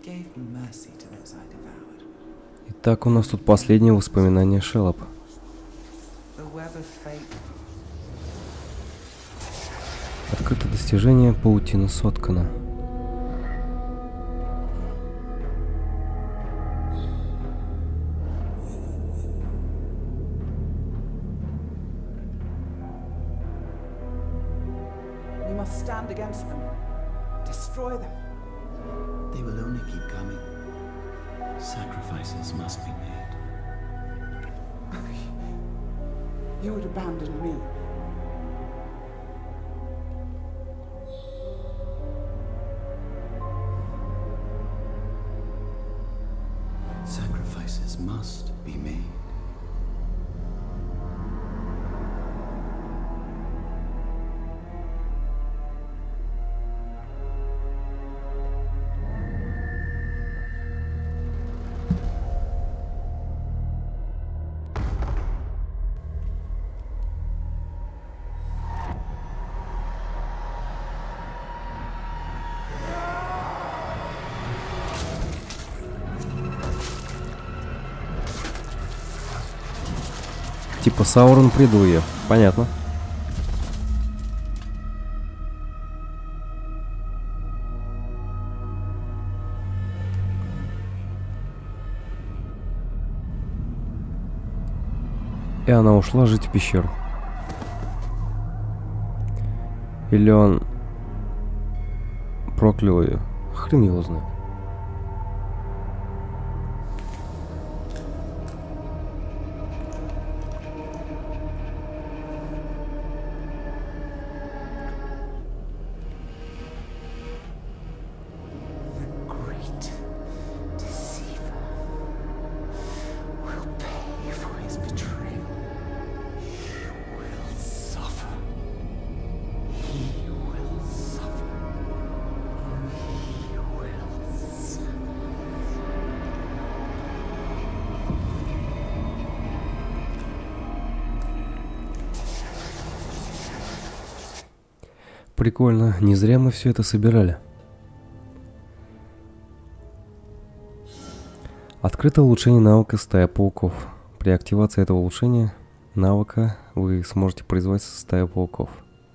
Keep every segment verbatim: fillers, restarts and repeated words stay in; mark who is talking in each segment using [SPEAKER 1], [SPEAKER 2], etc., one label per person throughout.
[SPEAKER 1] Итак, у нас тут последнее воспоминание Шеллопа. Открыто достижение, паутина соткана.
[SPEAKER 2] Sacrifices must be made.
[SPEAKER 3] You would abandon me.
[SPEAKER 2] Sacrifices must be made.
[SPEAKER 1] Типа Саурон предал ее. Понятно. И она ушла жить в пещеру. Или он проклял ее. Хрен его знает. Прикольно, не зря мы все это собирали. Открыто улучшение навыка стая пауков. При активации этого улучшения навыка вы сможете производить стаю пауков.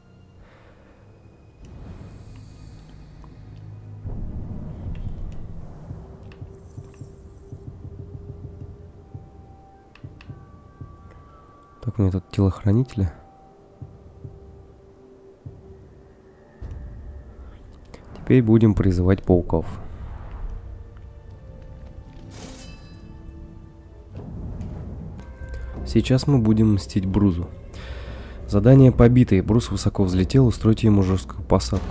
[SPEAKER 1] Так, у меня тут телохранители. Теперь будем призывать пауков. Сейчас мы будем мстить Брузу. Задание побитое. Брус высоко взлетел, устройте ему жесткую посадку.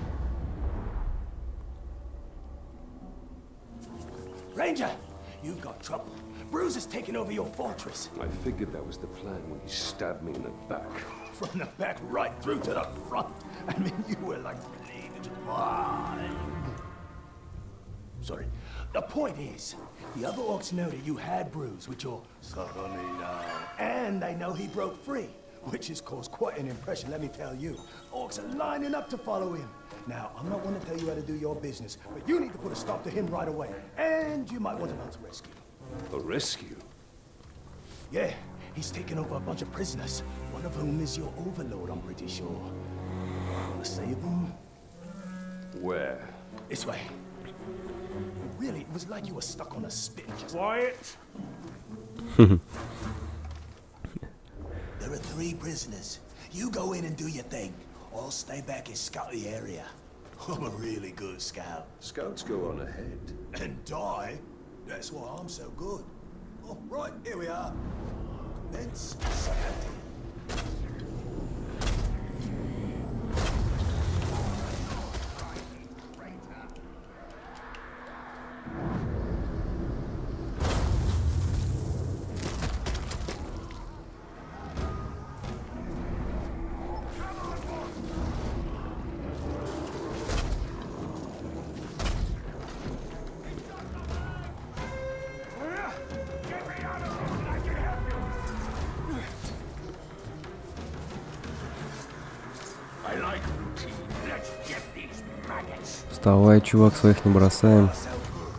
[SPEAKER 4] Ranger, you've got trouble. Bruce has taken over your fortress.
[SPEAKER 5] I figured that was the plan when he stabbed me in the back.
[SPEAKER 4] From the back right through to the front. I mean, you were like fine. Sorry. The point is, the other orcs know that you had Bruce with your and they know he broke free, which has caused quite an impression, let me tell you. Orcs are lining up to follow him. Now, I'm not going to tell you how to do your business, but you need to put a stop to him right away. And you might want to mount a rescue.
[SPEAKER 5] A rescue?
[SPEAKER 4] Yeah, he's taken over a bunch of prisoners, one of whom is your overlord, I'm pretty sure. Want to save them?
[SPEAKER 5] Where?
[SPEAKER 4] This way. Really, it was like you were stuck on a spit. Just
[SPEAKER 5] Quiet!
[SPEAKER 4] There are three prisoners. You go in and do your thing. I'll stay back and scout the area. I'm a really good scout.
[SPEAKER 5] Scouts go on ahead.
[SPEAKER 4] And die? That's why I'm so good. Oh, right, here we are. Commence scouting.
[SPEAKER 1] Вставай, чувак, своих не бросаем.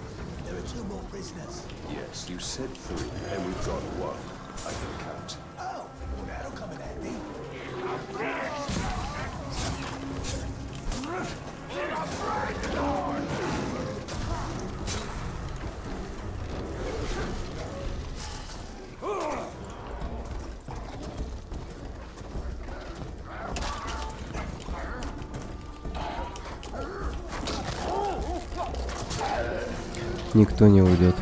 [SPEAKER 1] Никто не уйдет.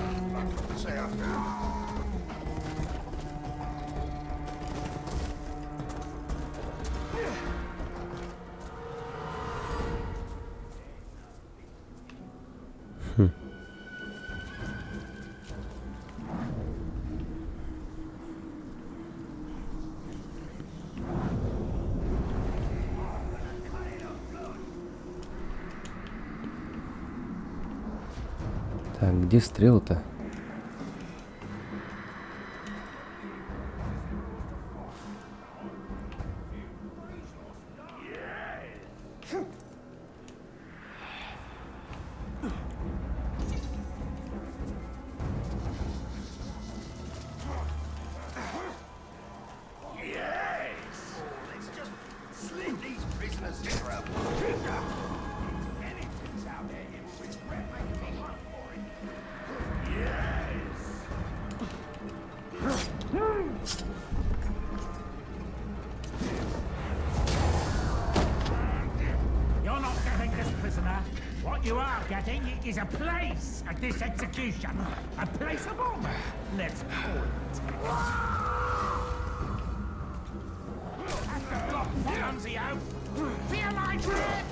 [SPEAKER 1] Хм. Так, где стрелы-то?
[SPEAKER 6] You're not getting this prisoner. What you are getting is a place at this execution. A place of honor. Let's call it. Have to block Fonzio. Feel like it?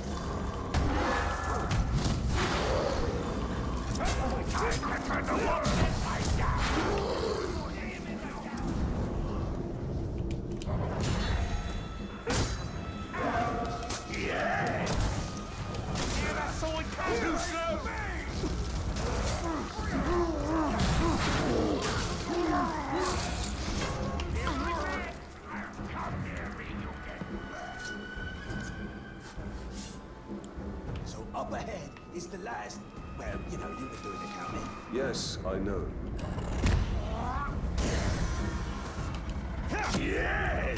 [SPEAKER 6] I don't want it. Too slow!
[SPEAKER 4] So up ahead is the last... Well, you know, you were doing the counting.
[SPEAKER 5] Yes, I know.
[SPEAKER 6] Yes!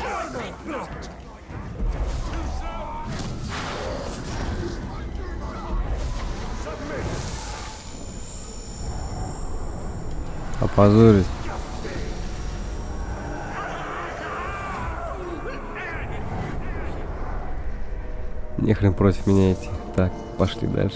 [SPEAKER 1] Опозорить. Нехрен против меня идти. Так, пошли дальше.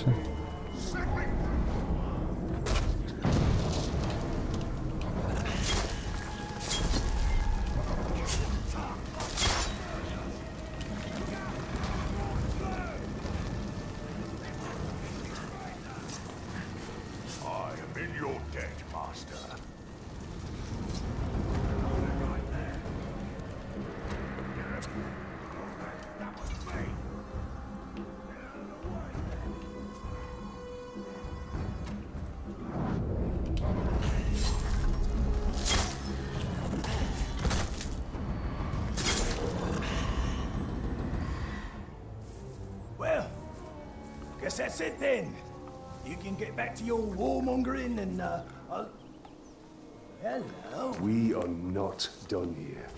[SPEAKER 4] Well, guess that's it then. You can get back to your warmongering and, uh, I'll... Hello.
[SPEAKER 5] We are not done here.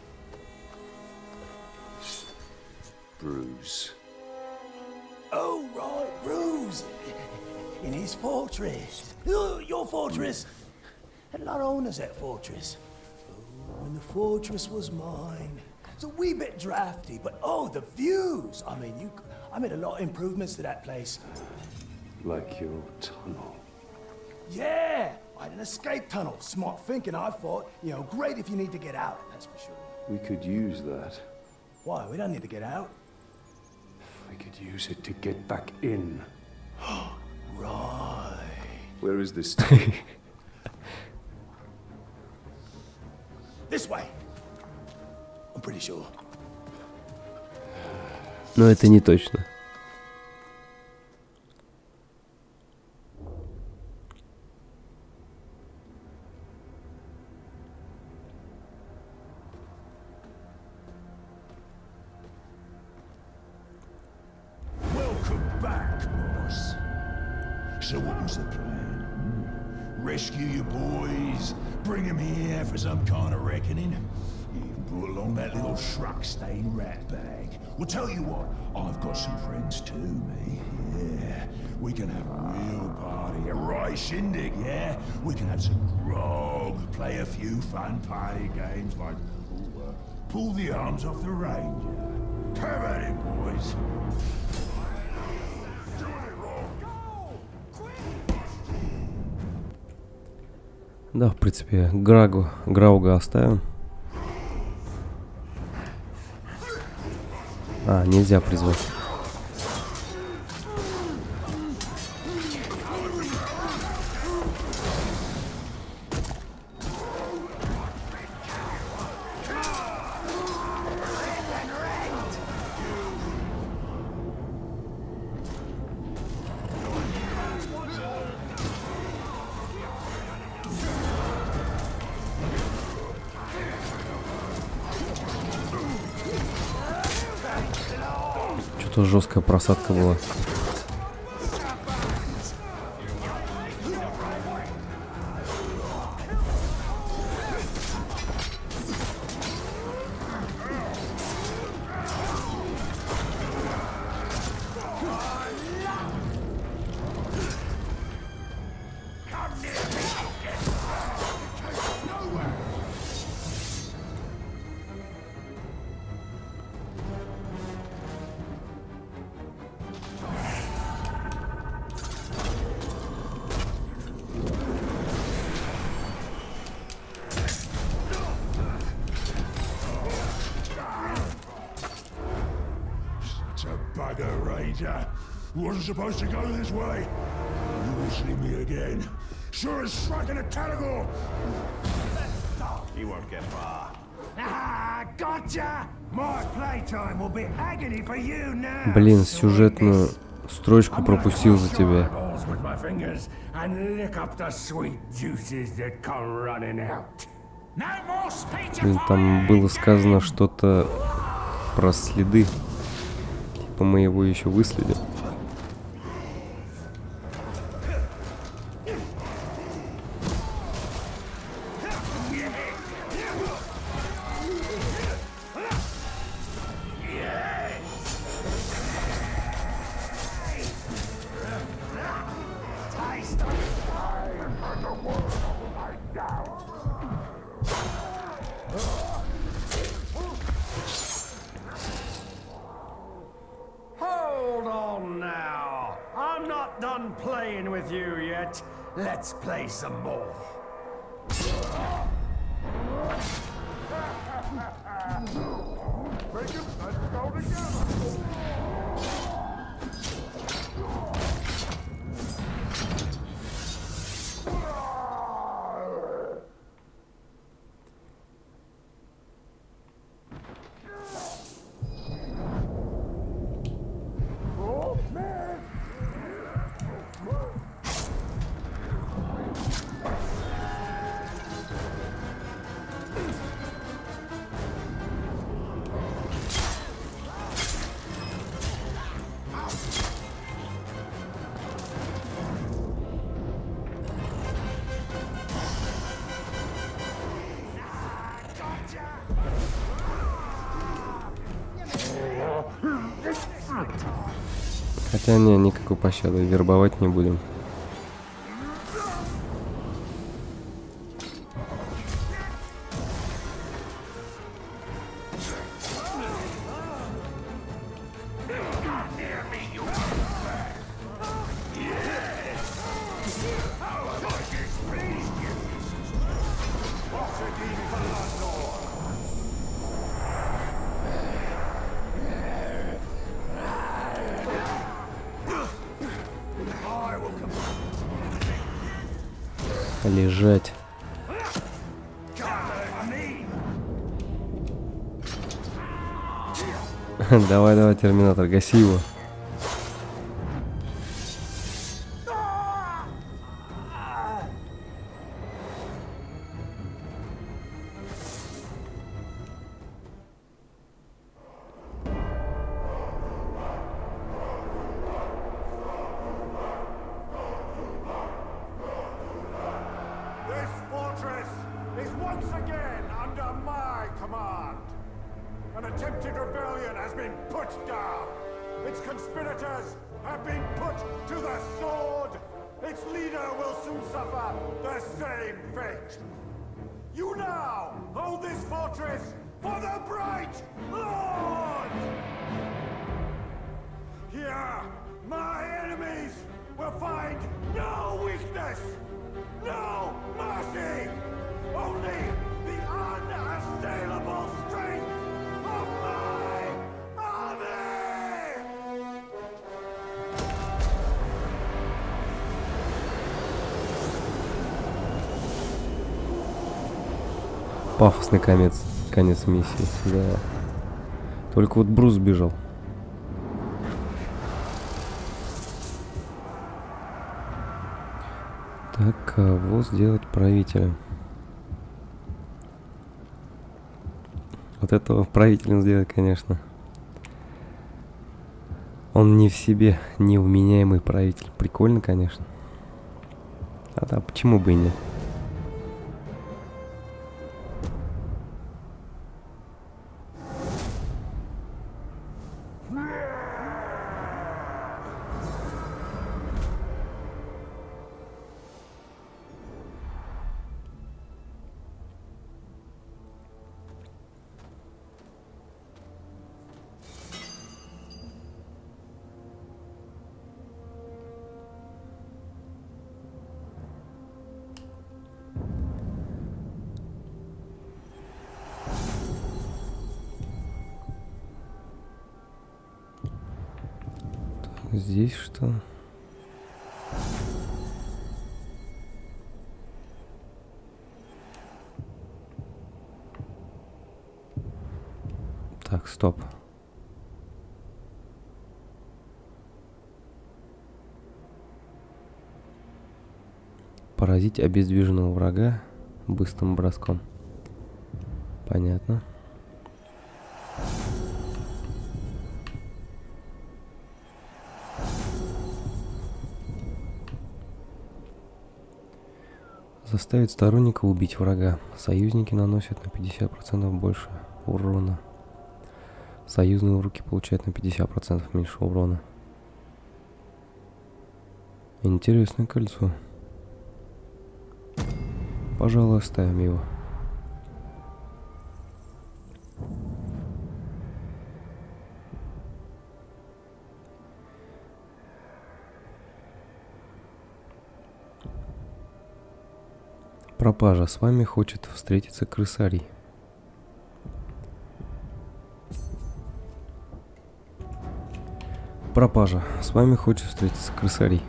[SPEAKER 5] Bruce.
[SPEAKER 4] Oh, right, Bruce. In his fortress. Oh, your fortress. Had a lot of owners, that fortress. Oh, and the fortress was mine. It's a wee bit drafty, but oh, the views. I mean, you... I made a lot of improvements to that place.
[SPEAKER 5] Like your tunnel.
[SPEAKER 4] Yeah, I had an escape tunnel. Smart thinking, I thought. You know, great if you need to get out, that's for sure.
[SPEAKER 5] We could use that.
[SPEAKER 4] Why? We don't need to get out.
[SPEAKER 5] We could use it to get back in.
[SPEAKER 4] Right.
[SPEAKER 5] Where is this tunnel?
[SPEAKER 4] This way. I'm pretty sure.
[SPEAKER 1] Но это не точно.
[SPEAKER 7] Welcome back, boss. So what was the plan? Hmm? Rescue your boys? Bring them here for some kind of reckoning? You even brought along that little shrug-stained rat bag. Well, tell you what, I've got some friends too, me. Yeah, we can have a real party, a right shindig, yeah? We can have some grog, play a few fun party games like ooh, uh, pull the arms off the ranger. Have at it, boys.
[SPEAKER 1] Да, в принципе, Грагу, Грауга оставим. А, нельзя призвать. Что-то жесткая просадка была.
[SPEAKER 7] Bugger, Ranger. Wasn't supposed to go this way. You will see me again. Sure as striking a Talagor.
[SPEAKER 4] He won't get far.
[SPEAKER 6] Ah, gotcha! More playtime will be agony for you now.
[SPEAKER 1] Блин, сюжетную строчку пропустил за тебя.
[SPEAKER 6] With my fingers and lick up the sweet juices that come running out. No more speech.
[SPEAKER 1] Блин, там было сказано что-то про следы. Типа мы его еще выследим.
[SPEAKER 6] Hold on now. I'm not done playing with you yet. Let's play some more.
[SPEAKER 1] Хотя не, никакой пощады, вербовать не будем. Лежать. Давай, давай, Терминатор, гаси его.
[SPEAKER 6] Is once again under my command. An attempted rebellion has been put down. Its conspirators have been put to the sword. Its leader will soon suffer the same fate. You now hold this fortress for the Bright Lord! Here, my enemies will find no weakness, no mercy!
[SPEAKER 1] Пафосный конец, конец миссии, да. Только вот Брус сбежал. Так, кого сделать правителем? Вот этого правителем сделать, конечно. Он не в себе, невменяемый правитель. Прикольно, конечно. А да, почему бы и нет? Здесь что? Так, стоп. Поразить обездвиженного врага быстрым броском. Понятно. Заставить сторонника убить врага. Союзники наносят на пятьдесят процентов больше урона. Союзные руки получают на пятьдесят процентов меньше урона. Интересное кольцо. Пожалуй, оставим его. Пропажа. С вами хочет встретиться крысарий. Пропажа. С вами хочет встретиться крысарий.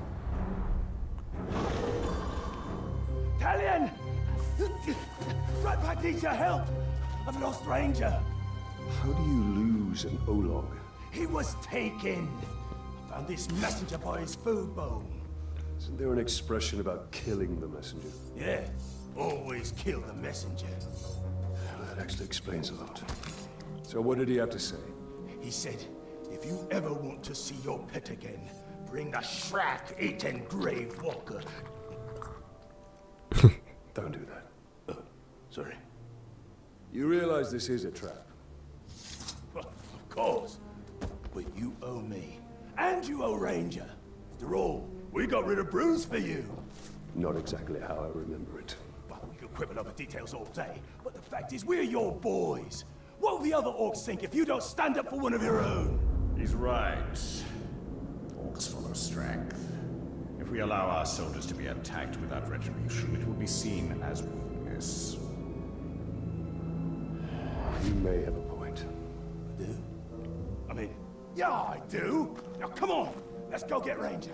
[SPEAKER 4] Talion! Ratpack needs your help. I've lost Ranger.
[SPEAKER 5] How do you lose an Olog?
[SPEAKER 4] He was taken. I found this messenger by his food bowl.
[SPEAKER 5] Isn't there an expression about killing the messenger?
[SPEAKER 4] Yeah, always kill the messenger.
[SPEAKER 5] Well, that actually explains a lot. So what did he have to say?
[SPEAKER 4] He said, if you ever want to see your pet again, bring the Shrek-eaten Grave Walker.
[SPEAKER 5] Don't do that.
[SPEAKER 4] Oh, sorry.
[SPEAKER 5] You realize this is a trap?
[SPEAKER 4] Well, of course. But you owe me. And you owe Ranger. After all, we got rid of Bruce for you.
[SPEAKER 5] Not exactly how I remember it.
[SPEAKER 4] Well, we could quibble over details all day, but the fact is, we're your boys. What will the other orcs think if you don't stand up for one of your own?
[SPEAKER 8] He's right. Orcs full of strength. If we allow our soldiers to be attacked without retribution, it will be seen as weakness.
[SPEAKER 5] You may have a point.
[SPEAKER 4] I do? I mean, yeah, I do. Now, come on. Let's go get Ranger.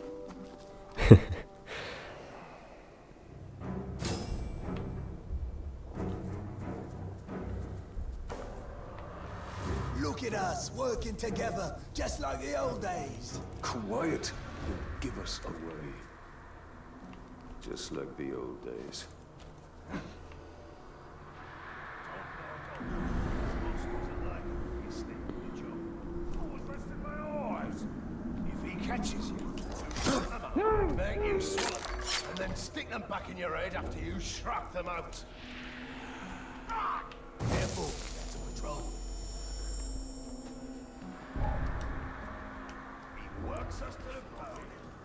[SPEAKER 7] Look at us, working together, just like the old days.
[SPEAKER 5] Quiet will give us away. Just like the old days.
[SPEAKER 4] If he catches you, make you swallow, and then stick them back in your head after you shrug them out. Careful, that's a patrol. He works us to the bone.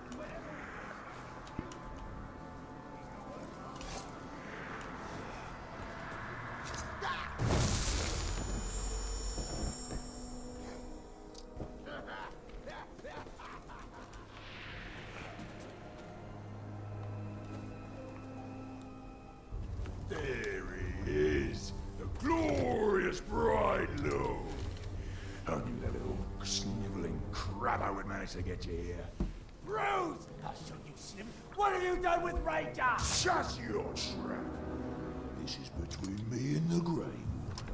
[SPEAKER 7] There he is, the glorious bride low. I knew that little sniveling crab I would manage to get you here.
[SPEAKER 4] Bruce! I'll show you, Slim. What have you done with Ranger?
[SPEAKER 7] Shut your trap. This is between me and the grave.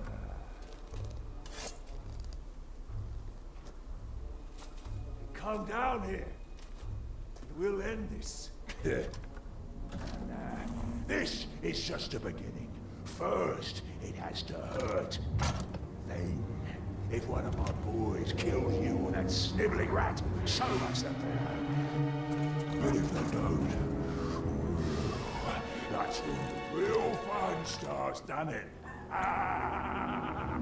[SPEAKER 6] Come down here. We'll end this.
[SPEAKER 7] Nah, this is just the beginning. First, it has to hurt. Then, if one of my boys kills you or that snivelling rat, so much the better. But if they don't, that's when the real fun starts, doesn't it? Ah!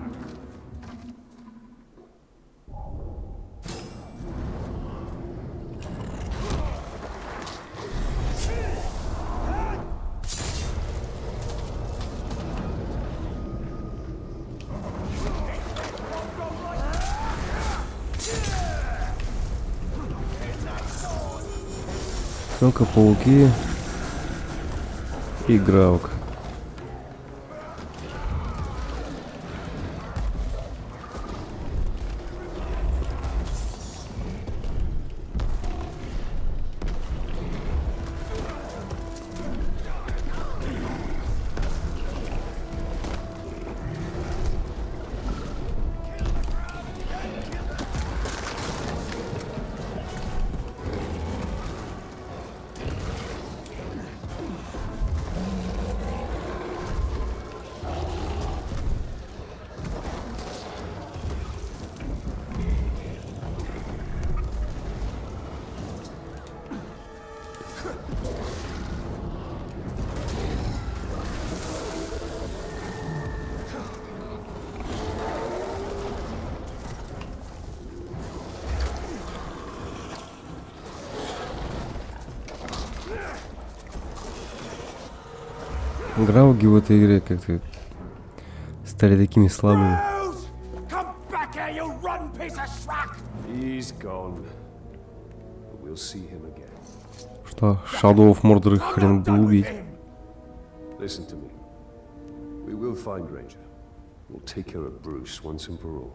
[SPEAKER 1] Человека-пауки и Граук. Грауги в этой игре как-то стали такими слабыми. Что Shadow of Mordor их хрен был убить.
[SPEAKER 5] Listen to me. We will find Ranger. We'll take care of Bruce once and for all.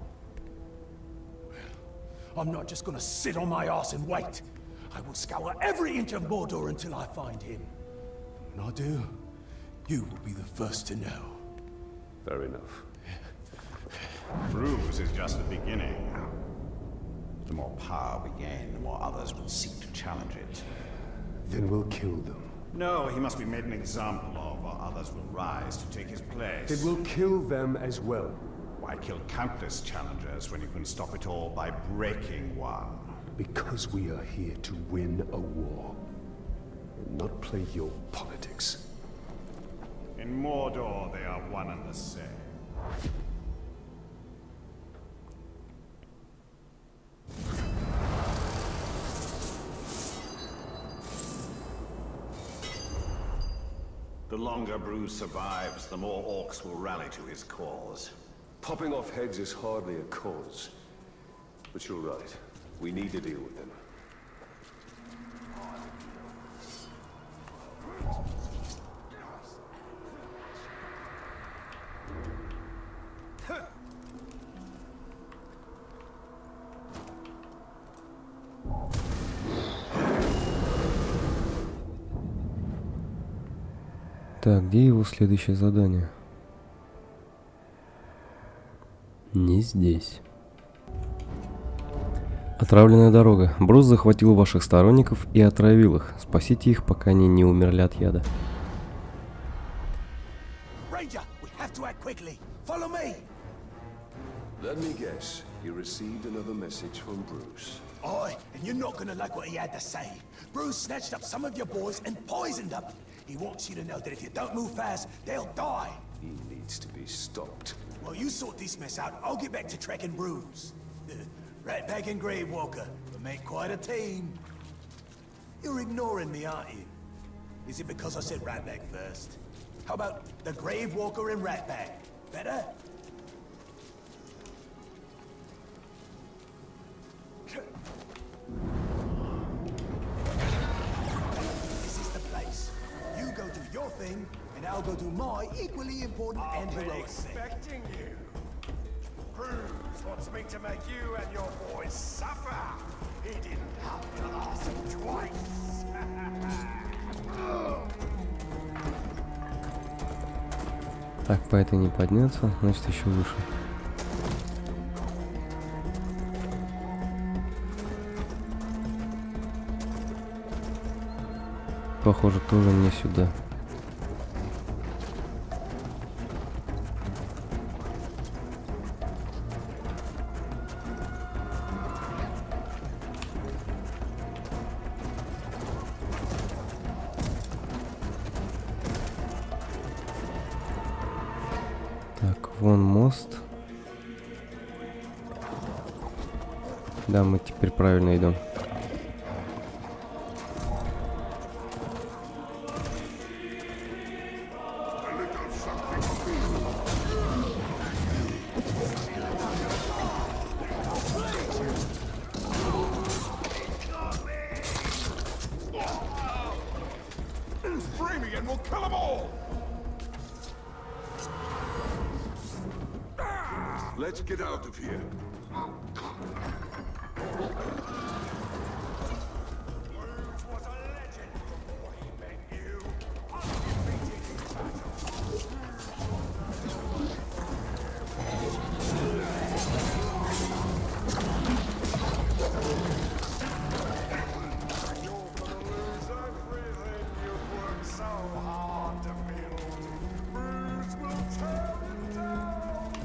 [SPEAKER 4] I'm not just gonna sit on my ass and wait. I will scour every inch of Mordor until I find him. When I do, you will be the first to know.
[SPEAKER 5] Fair enough.
[SPEAKER 8] Bruce is just the beginning. The more power we gain, the more others will seek to challenge it.
[SPEAKER 5] Then we'll kill them.
[SPEAKER 8] No, he must be made an example of, or others will rise to take his place.
[SPEAKER 5] Then we'll kill them as well.
[SPEAKER 8] Why kill countless challengers when you can stop it all by breaking one?
[SPEAKER 5] Because we are here to win a war, and not play your politics.
[SPEAKER 8] In Mordor, they are one and the same. The longer Bruce survives, the more orcs will rally to his cause.
[SPEAKER 5] Popping off heads is hardly a cause. But you're right. We need to deal with them.
[SPEAKER 1] Так, где его следующее задание? Не здесь. Отравленная дорога. Брус захватил ваших сторонников и отравил их. Спасите их, пока они не умерли от яда.
[SPEAKER 4] Ranger, we have to act quickly. Follow me.
[SPEAKER 5] Let me guess. You received another message from Bruce.
[SPEAKER 4] Aye, and you're not gonna like what he had to say. Bruce snatched up some of your boys and poisoned them. He wants you to know that if you don't move fast, they'll die.
[SPEAKER 5] He needs to be stopped.
[SPEAKER 4] Well, you sort this mess out. I'll get back to Trek and Bruce. Ratbag and Gravewalker, we make quite a team. You're ignoring me, aren't you? Is it because I said Ratbag first? How about the Gravewalker and Ratbag? Better? This is the place. You go do your thing, and I'll go do my equally important and heroic thing.
[SPEAKER 6] Expecting you. Bruce wants me to make you and your boys suffer. He didn't have to ask twice.
[SPEAKER 1] Так, по этой не подняться, значит еще выше. Похоже, тоже мне сюда. Так, вон мост. Да, мы теперь правильно идем.
[SPEAKER 6] Free me and we'll kill them all!
[SPEAKER 5] Let's get out of here.
[SPEAKER 6] Bruce was a legend before he met you. Undefeated in battle. You're gonna lose everything you've worked so hard to build. Bruce will tear it down.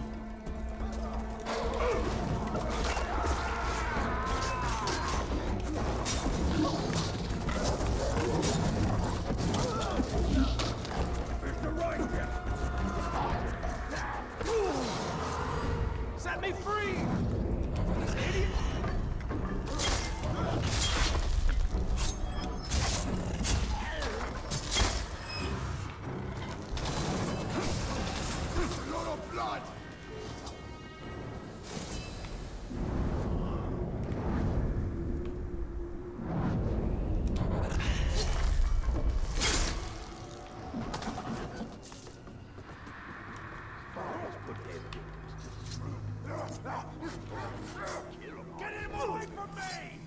[SPEAKER 6] Set me free! A lot of blood! Get him away from me!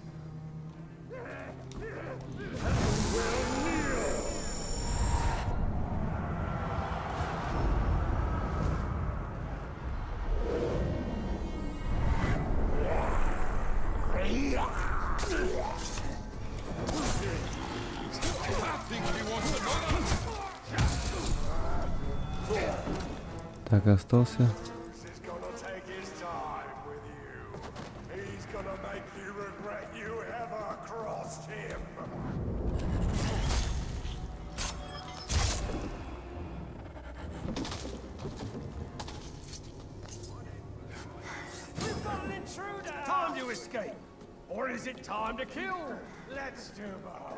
[SPEAKER 1] Так, остался.
[SPEAKER 6] He's gonna take his time with you. He's gonna make you regret you ever crossed him. We've got an intruder! Time to escape! Or is it time to kill? Let's do both.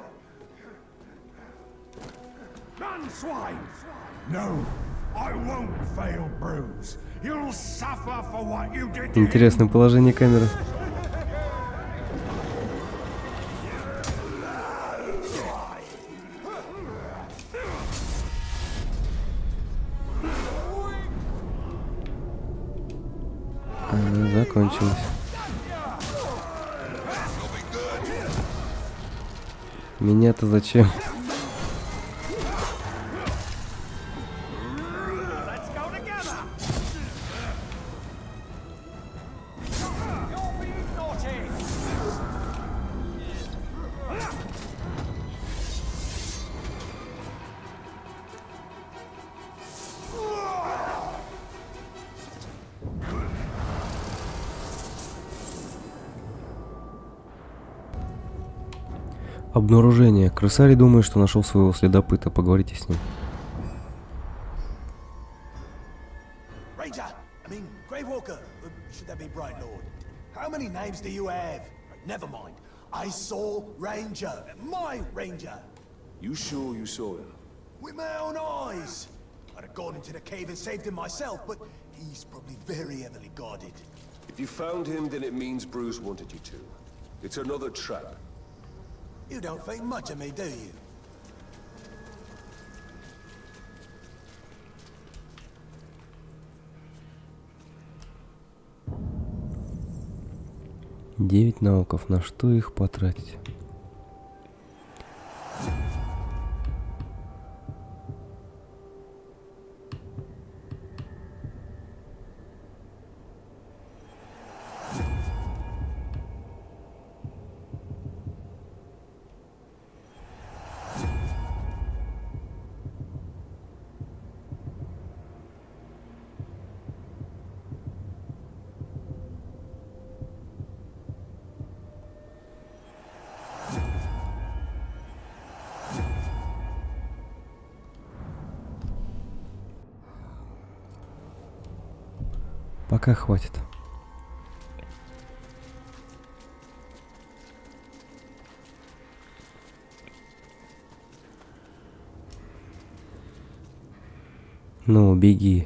[SPEAKER 6] Run, swine! No, I won't fail Bruce. You'll suffer for what you did to him.
[SPEAKER 1] Интересное положение камеры. А, закончилось. Меня-то зачем?
[SPEAKER 6] Let's go together. You're being naughty.
[SPEAKER 1] Обнаружение. Крысарий думает, что нашел своего следопыта. Поговорите с ним.
[SPEAKER 4] Ranger, I mean, Grey Walker, uh, should that be Bright Lord? How many names do you have? Never mind. I saw Ranger, my Ranger,
[SPEAKER 5] You sure you saw him?
[SPEAKER 4] with my own eyes. I'd have gone into the cave and saved him myself, but he's probably very heavily guarded.
[SPEAKER 5] If you found him, then it means Bruce wanted you to. It's another trap.
[SPEAKER 4] You don't think much of me, do you?
[SPEAKER 1] Девять навыков. На что их потратить? Пока хватит. Ну, беги.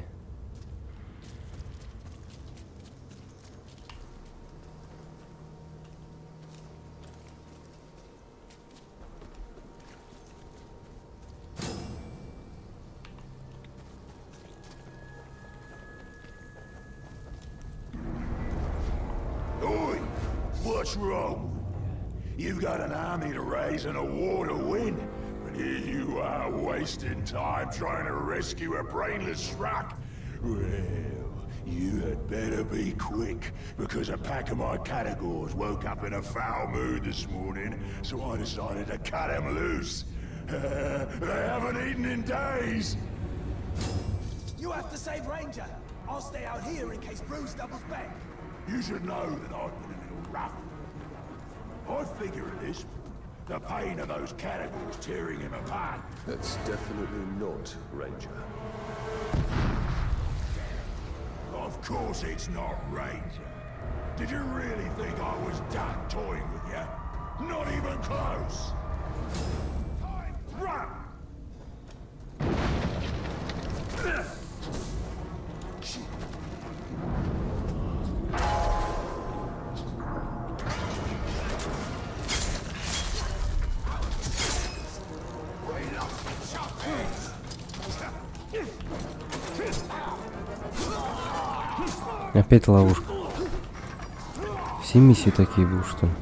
[SPEAKER 7] Oi! What's wrong? You got an army to raise and a war to win. And here you are wasting time trying to rescue a brainless schmuck. Well, you had better be quick, because a pack of my categories woke up in a foul mood this morning, so I decided to cut them loose. They haven't eaten in days.
[SPEAKER 4] You have to save Ranger. I'll stay out here in case Bruce doubles back.
[SPEAKER 7] You should know that I've been a little rough. I figure at this, the pain of those categories tearing him apart.
[SPEAKER 5] That's definitely not Ranger.
[SPEAKER 7] Of course it's not Ranger. Did you really think I was done toying with you? Not even close. Run!
[SPEAKER 1] Опять ловушка. Все миссии такие будут, что ли?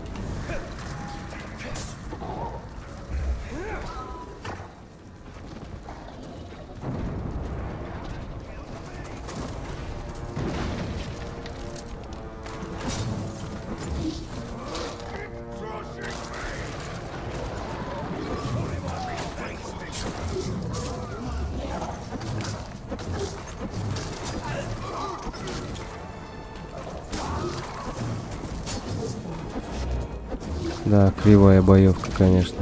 [SPEAKER 1] Да, кривая боевка, конечно.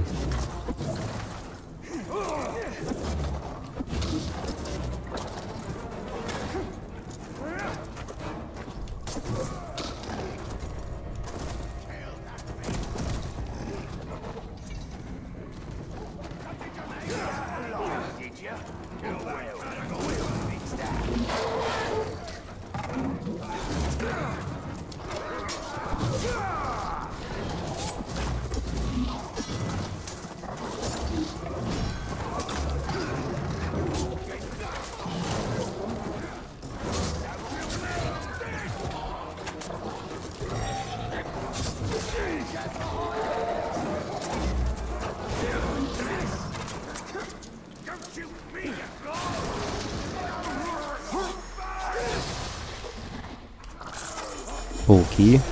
[SPEAKER 1] Пауки.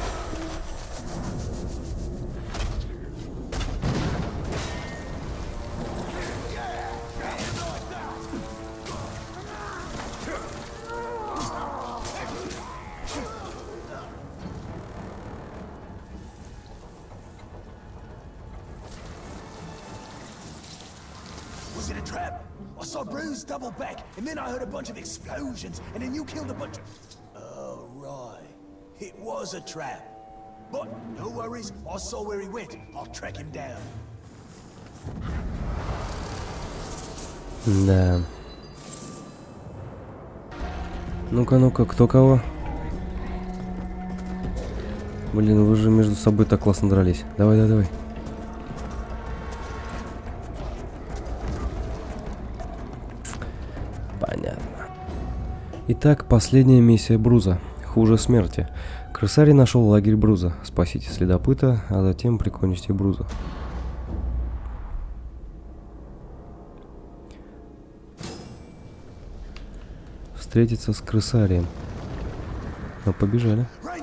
[SPEAKER 4] Was it a trap? I saw Bruce double back, and then I heard a bunch of explosions, and then you killed a bunch of... Oh, right. It was a trap. But no worries, I saw where he went. I'll track him down.
[SPEAKER 1] Да. Ну-ка, ну-ка, кто кого? Блин, вы же между собой так классно дрались. Давай, давай, давай. Понятно. Итак, последняя миссия Бруза. Хуже смерти. Крысарий нашел лагерь Бруза. Спасите следопыта, а затем прикончите Бруза. Встретиться с крысарием. Ну, побежали.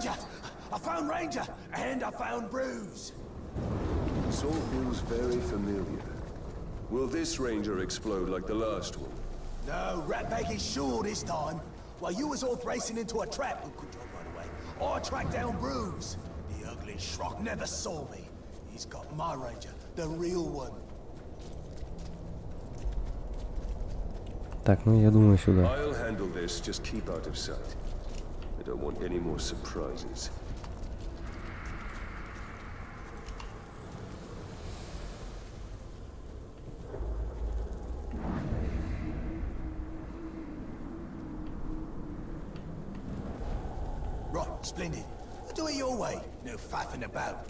[SPEAKER 5] Saw Bruce very familiar. Will this Ranger explode like the last one?
[SPEAKER 4] No, Ratbag is sure this time. While you was off racing into a trap, oh, good job, by the way, I tracked down Bruce. The ugly schrock never saw me. He's got my Ranger, the real one.
[SPEAKER 1] Так, ну я думаю сюда.
[SPEAKER 5] I'll handle this, just keep out of sight. don't want any more surprises.
[SPEAKER 7] Right, splendid. Do it your way. No faffing about.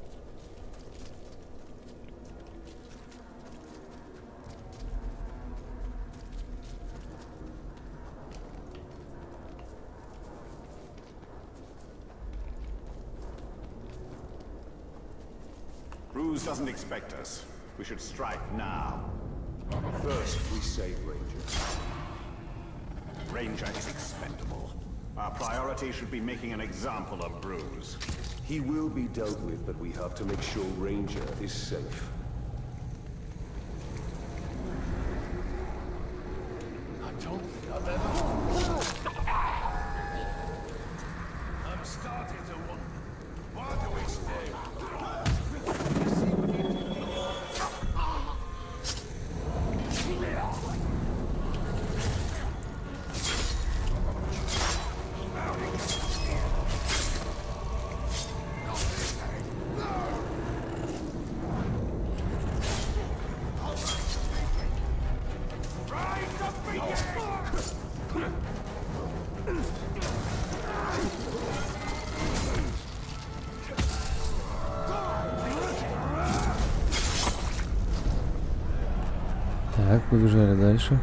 [SPEAKER 8] Bruce doesn't expect us. We should strike now.
[SPEAKER 5] First, we save Ranger.
[SPEAKER 8] Ranger is expendable. Our priority should be making an example of Bruce.
[SPEAKER 5] He will be dealt with, but we have to make sure Ranger is safe.
[SPEAKER 7] I don't think I've ever... I'm starting to wonder. Why do we stay?
[SPEAKER 1] Так, побежали дальше.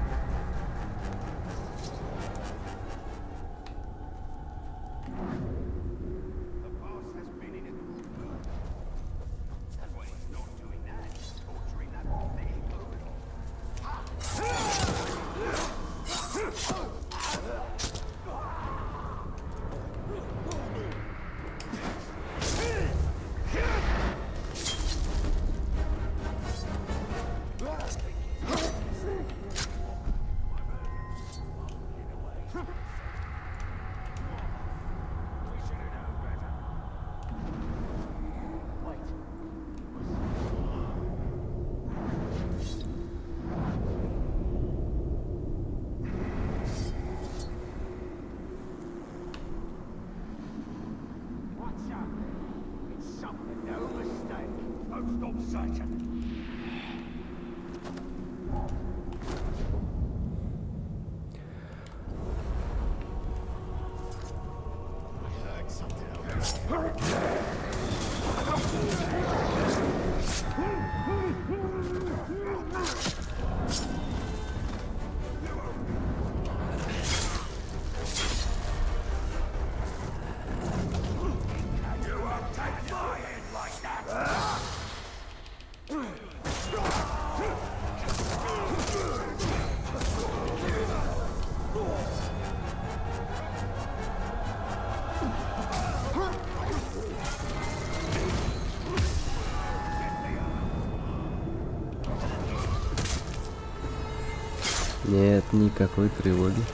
[SPEAKER 1] Нет никакой тревоги.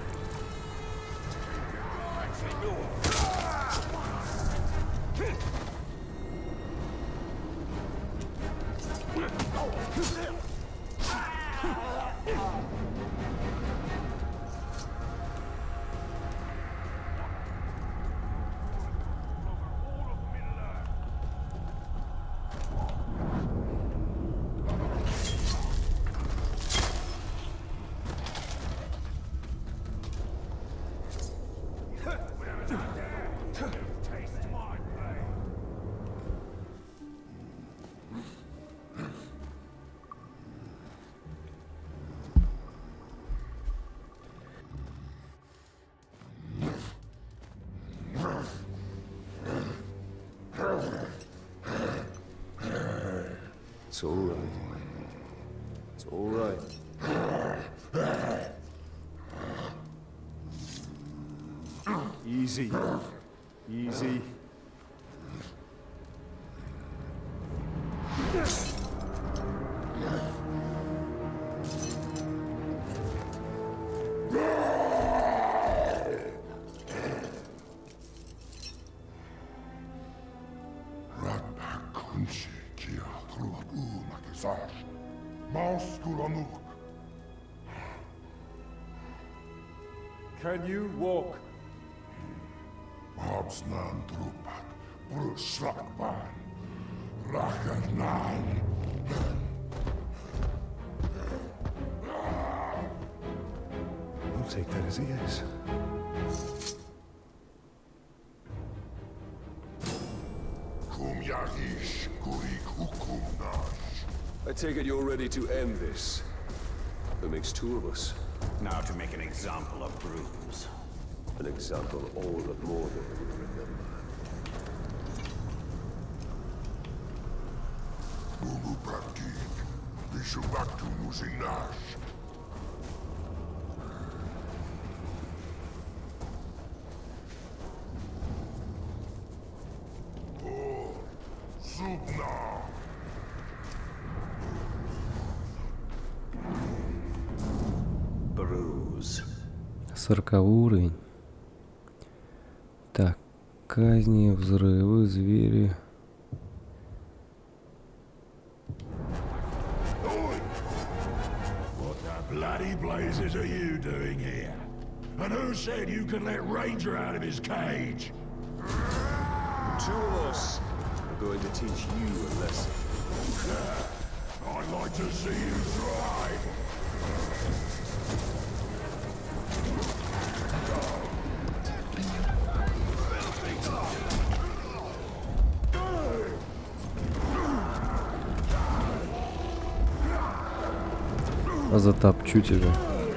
[SPEAKER 5] It's all right. It's all right. Easy. Easy.
[SPEAKER 6] Can you walk?
[SPEAKER 7] Habsnan trupak, brusrakban, rakatnan.
[SPEAKER 5] We'll take that as he is.
[SPEAKER 7] Kum yahish kurik hukum nash.
[SPEAKER 5] I take it you're ready to end this. That makes two of us.
[SPEAKER 8] Now to make an example of Bruce.
[SPEAKER 5] An example all the more than we remember.
[SPEAKER 7] Mumu praktik, bishubaktu musinash. Oh, Subna.
[SPEAKER 8] Bruce.
[SPEAKER 1] Сороковой уровень. Так, казни, взрывы, звери.
[SPEAKER 7] What the bloody blazes are you doing here? And who said you could let Ranger out of his cage?
[SPEAKER 5] Two of us are going to teach you a lesson.
[SPEAKER 7] I'd like to see you try.
[SPEAKER 1] Затопчу тебя.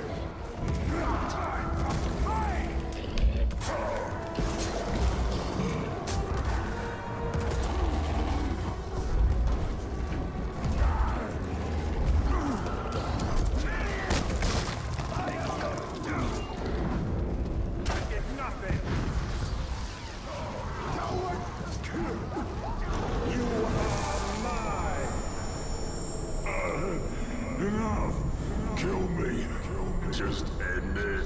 [SPEAKER 7] Enough. Kill me. Just end it.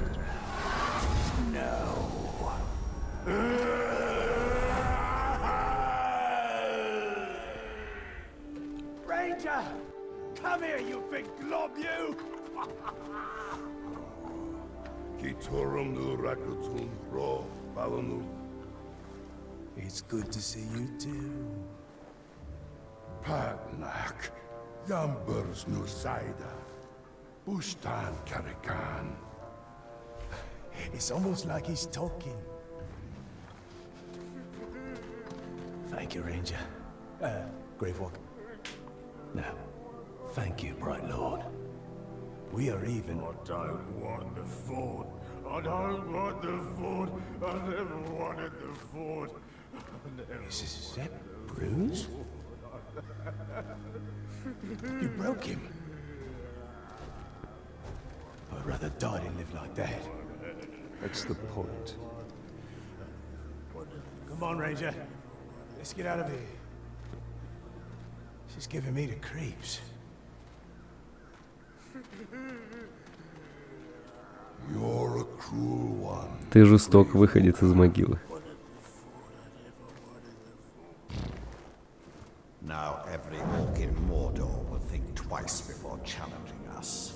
[SPEAKER 4] Ranger! Come here, you big glob, you!
[SPEAKER 7] Kitorum nu rakutun ro balanu.
[SPEAKER 4] It's good to see you too.
[SPEAKER 7] Padnak. Yambers nu saida. Bustan karikan.
[SPEAKER 4] It's almost like he's talking. Thank you, Ranger. Uh, Gravewalker. Now, thank you, Bright Lord. We are even.
[SPEAKER 7] I don't want the fort. I don't want the fort. I never wanted the fort.
[SPEAKER 4] Is, is that Bruce? You broke him. I'd rather die than live like that.
[SPEAKER 5] That's the point.
[SPEAKER 4] Come on, Ranger. Let's get out of here. She's giving me the creeps.
[SPEAKER 7] You're a cruel one.
[SPEAKER 1] Ты жесток, выходец из могилы.
[SPEAKER 8] Now every orc in Mordor will think twice before challenging us.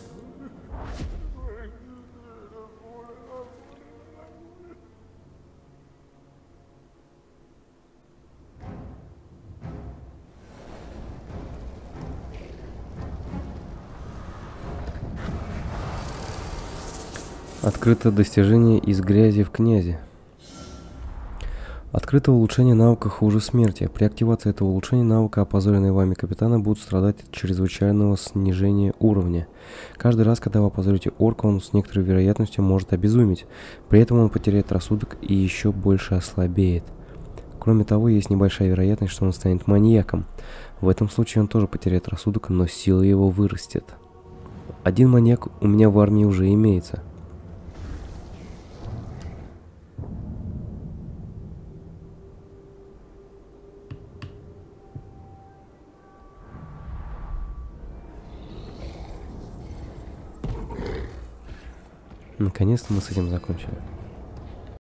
[SPEAKER 1] Открыто достижение из грязи в князи. Открыто улучшение навыка хуже смерти. При активации этого улучшения навыка опозоренные вами капитаны будут страдать от чрезвычайного снижения уровня. Каждый раз, когда вы опозорите орка, он с некоторой вероятностью может обезуметь. При этом он потеряет рассудок и еще больше ослабеет. Кроме того, есть небольшая вероятность, что он станет маньяком. В этом случае он тоже потеряет рассудок, но сила его вырастет. Один маньяк у меня в армии уже имеется. Наконец-то мы с этим закончили.